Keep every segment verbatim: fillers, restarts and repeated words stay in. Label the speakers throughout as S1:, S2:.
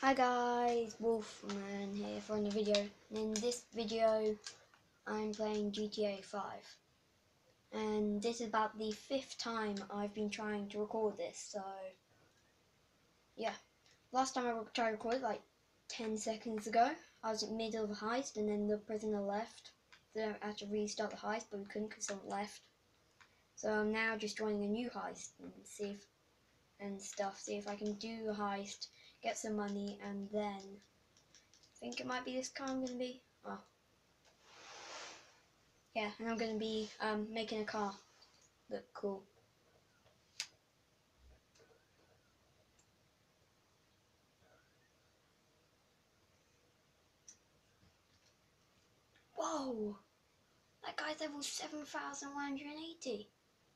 S1: Hi guys, Wolfman here for another video. And in this video I'm playing G T A five. And this is about the fifth time I've been trying to record this, so yeah. Last time I tried to record like ten seconds ago, I was in the middle of a heist and then the prisoner left. So I had to restart the heist, but we couldn't because someone left. So I'm now just joining a new heist and see if and stuff, see if I can do a heist, get some money, and then I think it might be this car I'm going to be. Oh. Yeah, and I'm going to be um, making a car look cool. Whoa! That guy's level seven thousand one hundred eighty.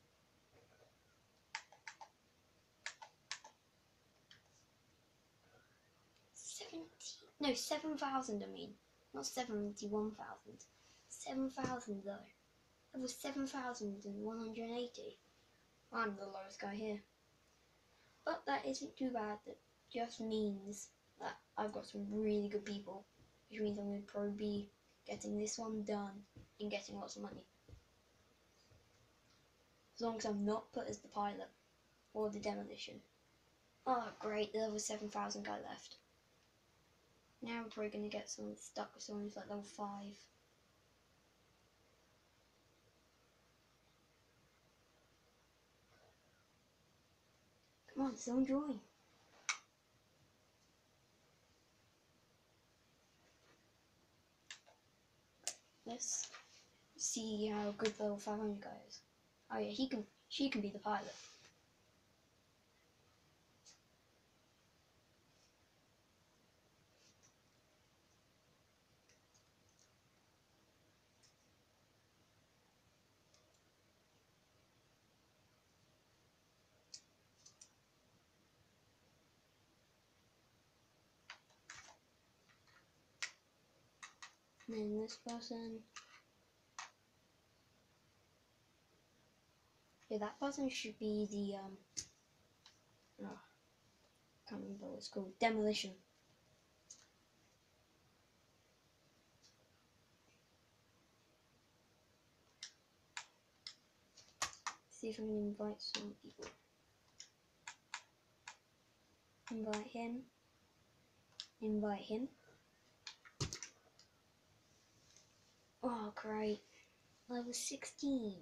S1: seventy, no, seven thousand I mean. Not seventy-one thousand. seven thousand though. Level seven thousand one hundred eighty. I'm the lowest guy here. But that isn't too bad. That just means that I've got some really good people. Which means I'm going to probably be getting this one done and getting lots of money. As long as I'm not put as the pilot or the demolition. Oh great, there was seven thousand guy left. Now we're probably going to get someone stuck with someone who's like level five. Come on, someone join. Let's see how good the level five hundred guy is. Oh yeah, he can, she can be the pilot. And then this person. Yeah, that person should be the, um, oh, can't remember what it's called, demolition. See if I can invite some people. Invite him. Invite him. Oh, great. Level sixteen.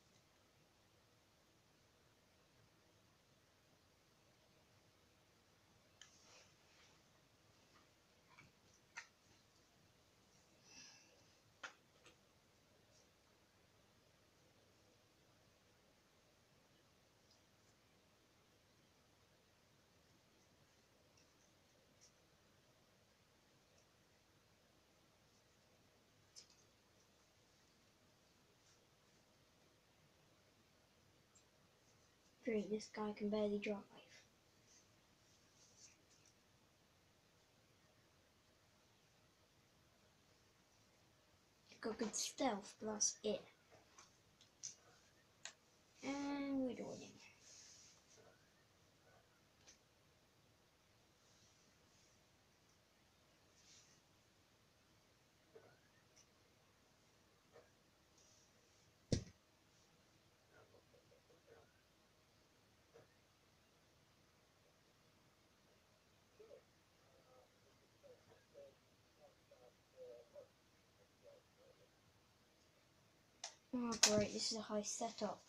S1: Great, this guy can barely drive. Got good stealth, but that's it. And we're joining. Oh great, this is a high setup.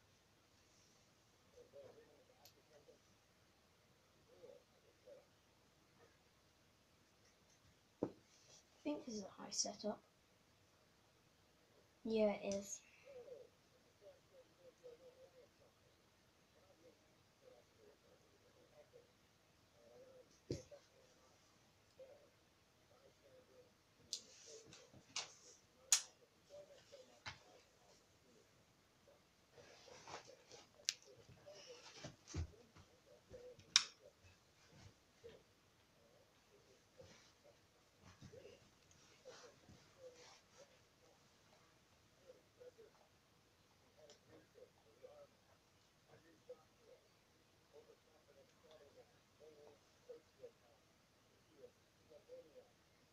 S1: I think this is a high setup. Yeah, it is.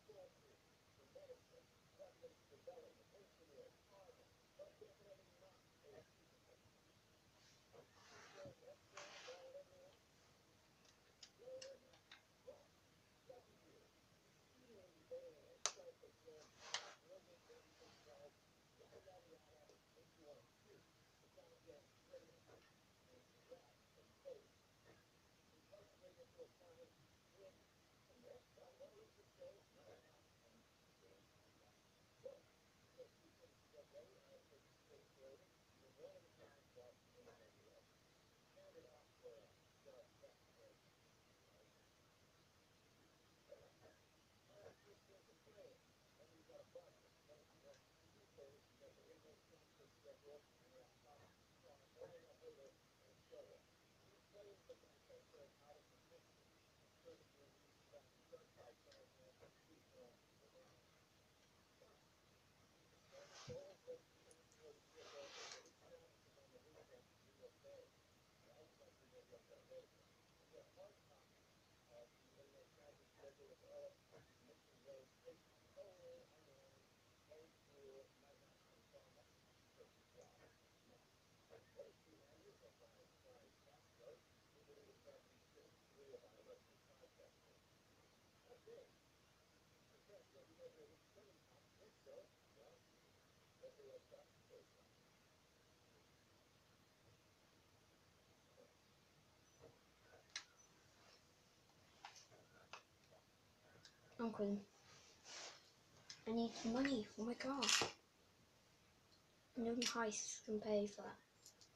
S1: I'm quitting. I need money for my car. No heist can pay for that.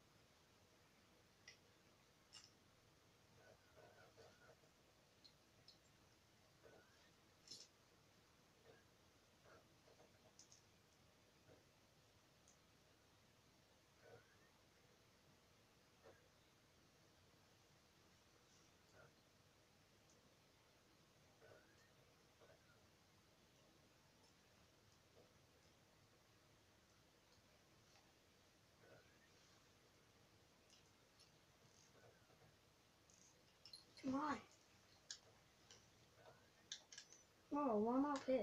S1: Come on. Oh, one up here.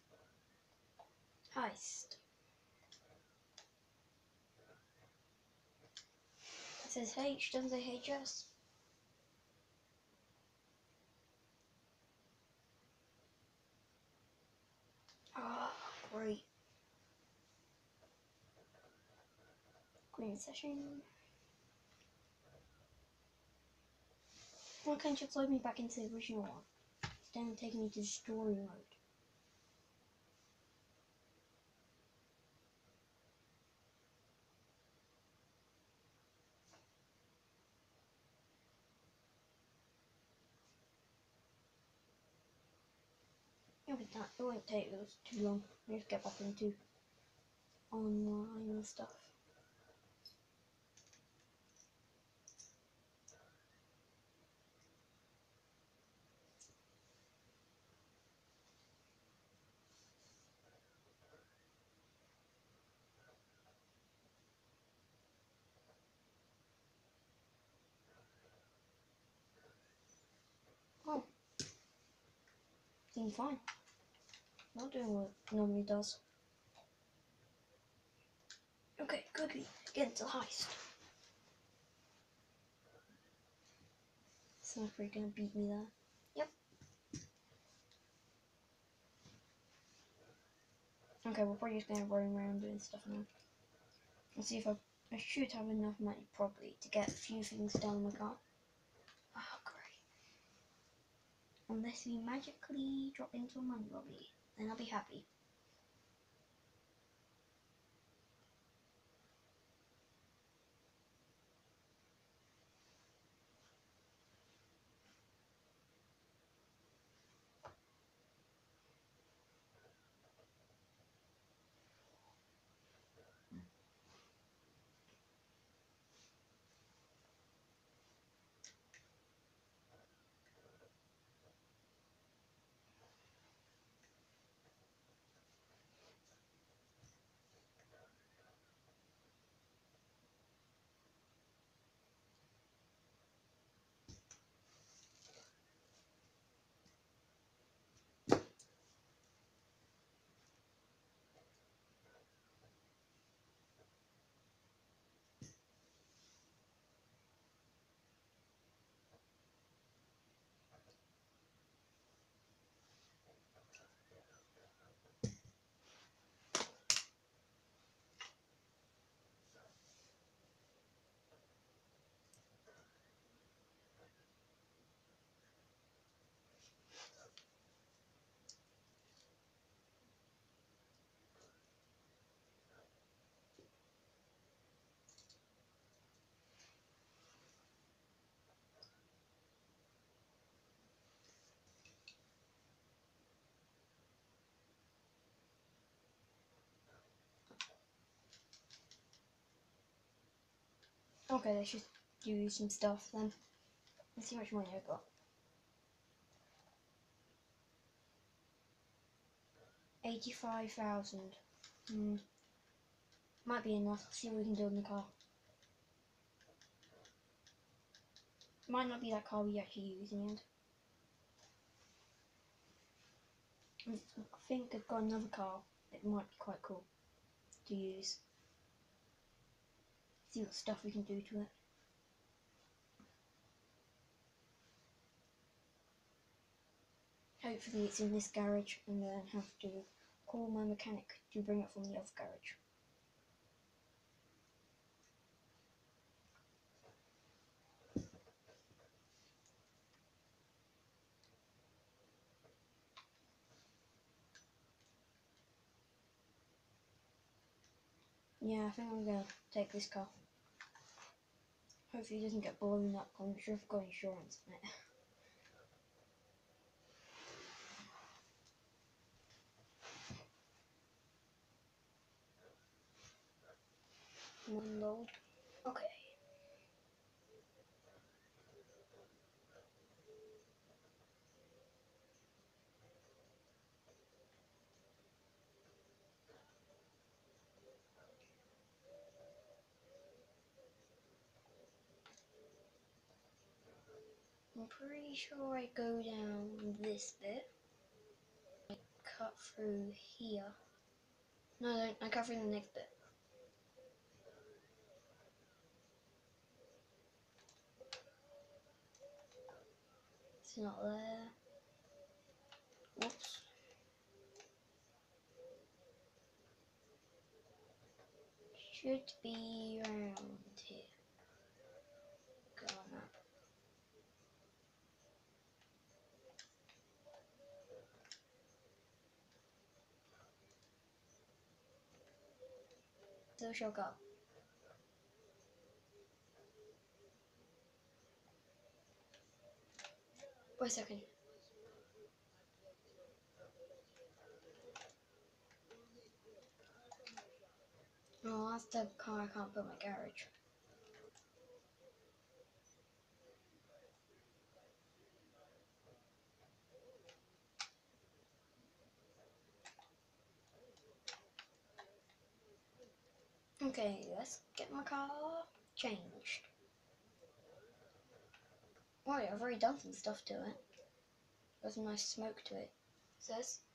S1: Heist. It says H, doesn't say H S. Ah, oh, great. Green session. Why can't you float me back into the original one? Instead of taking me to story mode. Look at that, it won't take us too long. We just get back into online and stuff. Oh, seems fine. Not doing what it normally does. Okay, quickly, get into the heist. Sniper gonna beat me there. Yep. Okay, we're probably just gonna run around doing stuff now. Let's see if I, I should have enough money probably to get a few things done in my car. Oh, great. Unless we magically drop into a money lobby, then I'll be happy. Okay, let's just do some stuff then. Let's see how much money I got. eighty-five thousand. Hmm. Might be enough. Let's see what we can do in the car. Might not be that car we actually use in the end. I think I've got another car. It might be quite cool to use. See what stuff we can do to it. Hopefully it's in this garage and then have to call my mechanic to bring it from the other garage. Yeah, I think I'm gonna take this car. Hopefully it doesn't get blown up. I'm not sure if I've got insurance on it. Unload. Okay. I'm pretty sure I go down this bit. I cut through here. No, I, I cut through the next bit. It's not there. Whoops. Should be around here. Go on that. So she'll go. Wait a second. Oh, that's the car I can't put in my garage. Okay, let's get my car changed. Right, I've already done some stuff to it. There's some nice smoke to it. It says